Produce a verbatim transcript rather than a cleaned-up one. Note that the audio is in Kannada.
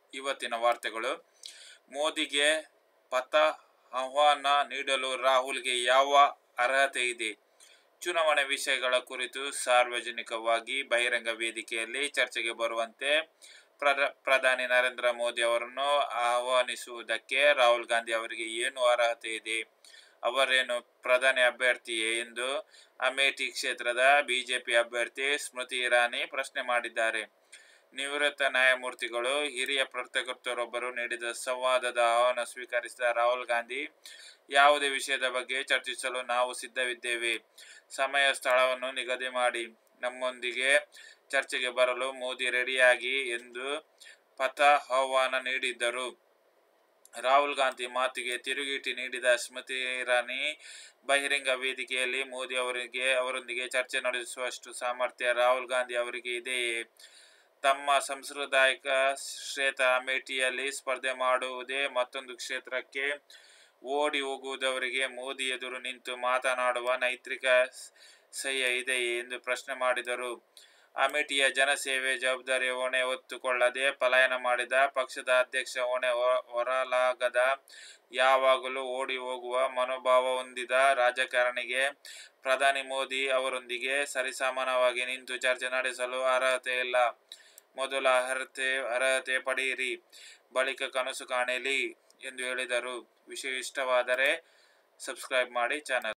ಇವತ್ತಿನ ವಾರ್ತೆಗಳು. ಮೋದಿಗೆ ಪಥ ಆಹ್ವಾನ ನೀಡಲು ರಾಹುಲ್ಗೆ ಯಾವ ಅರ್ಹತೆ ಇದೆ? ಚುನಾವಣೆ ವಿಷಯಗಳ ಕುರಿತು ಸಾರ್ವಜನಿಕವಾಗಿ ಬಹಿರಂಗ ವೇದಿಕೆಯಲ್ಲಿ ಚರ್ಚೆಗೆ ಬರುವಂತೆ ಪ್ರಧ ಪ್ರಧಾನಿ ನರೇಂದ್ರ ಮೋದಿ ಅವರನ್ನು ಆಹ್ವಾನಿಸುವುದಕ್ಕೆ ರಾಹುಲ್ ಗಾಂಧಿ ಅವರಿಗೆ ಏನು ಅರ್ಹತೆ ಇದೆ? ಅವರೇನು ಪ್ರಧಾನಿ ಅಭ್ಯರ್ಥಿಯೇ ಎಂದು ಅಮೇಠಿ ಕ್ಷೇತ್ರದ ಬಿಜೆಪಿ ಅಭ್ಯರ್ಥಿ ಸ್ಮೃತಿ ಇರಾನಿ ಪ್ರಶ್ನೆ ಮಾಡಿದ್ದಾರೆ. ನಿವೃತ್ತ ನ್ಯಾಯಮೂರ್ತಿಗಳು, ಹಿರಿಯ ಪತ್ರಕರ್ತರೊಬ್ಬರು ನೀಡಿದ ಸಂವಾದದ ಆಹ್ವಾನ ಸ್ವೀಕರಿಸಿದ ರಾಹುಲ್ ಗಾಂಧಿ, ಯಾವುದೇ ವಿಷಯದ ಬಗ್ಗೆ ಚರ್ಚಿಸಲು ನಾವು ಸಿದ್ಧವಿದ್ದೇವೆ. ಸಮಯ ಸ್ಥಳವನ್ನು ನಿಗದಿ ಮಾಡಿ ನಮ್ಮೊಂದಿಗೆ ಚರ್ಚೆಗೆ ಬರಲು ಮೋದಿ ರೆಡಿಯಾಗಿ ಎಂದು ಪಥ ಆಹ್ವಾನ ನೀಡಿದ್ದರು. ರಾಹುಲ್ ಗಾಂಧಿ ಮಾತಿಗೆ ತಿರುಗೇಟು ನೀಡಿದ ಸ್ಮೃತಿ ಇರಾನಿ, ಬಹಿರಂಗ ವೇದಿಕೆಯಲ್ಲಿ ಮೋದಿ ಅವರಿಗೆ ಅವರೊಂದಿಗೆ ಚರ್ಚೆ ನಡೆಸುವಷ್ಟು ಸಾಮರ್ಥ್ಯ ರಾಹುಲ್ ಗಾಂಧಿ ಅವರಿಗೆ ಇದೆಯೇ? ತಮ್ಮ ಸಾಂಪ್ರದಾಯಿಕ ಕ್ಷೇತ್ರ ಅಮೇಠಿಯಲ್ಲಿ ಸ್ಪರ್ಧೆ ಮಾಡುವುದೇ ಮತ್ತೊಂದು ಕ್ಷೇತ್ರಕ್ಕೆ ಓಡಿ ಹೋಗುವುದವರಿಗೆ ಮೋದಿ ಎದುರು ನಿಂತು ಮಾತನಾಡುವ ನೈತಿಕ ಸಹ್ಯ ಇದೆಯೇ ಎಂದು ಪ್ರಶ್ನೆ ಮಾಡಿದರು. ಅಮೇಠಿಯ ಜನಸೇವೆ ಜವಾಬ್ದಾರಿ ಹೊಣೆ ಹೊತ್ತುಕೊಳ್ಳದೆ ಪಲಾಯನ ಮಾಡಿದ ಪಕ್ಷದ ಅಧ್ಯಕ್ಷ ಹೊಣೆ ಹೊರಲಾಗದ, ಯಾವಾಗಲೂ ಓಡಿ ಹೋಗುವ ಮನೋಭಾವ ಹೊಂದಿದ ರಾಜಕಾರಣಿಗೆ ಪ್ರಧಾನಿ ಮೋದಿ ಅವರೊಂದಿಗೆ ಸರಿಸಮಾನವಾಗಿ ನಿಂತು ಚರ್ಚೆ ನಡೆಸಲು ಅರ್ಹತೆ ಇಲ್ಲ. ಮೊದಲು ಅರ್ಹತೆ ಅರ್ಹತೆ ಪಡೆಯಿರಿ, ಬಳಿಕ ಕನಸು ಕಾಣಲಿ ಎಂದು ಹೇಳಿದರು. ವಿಷಯ ಇಷ್ಟವಾದರೆ ಸಬ್ಸ್ಕ್ರೈಬ್ ಮಾಡಿ ಚಾನಲ್.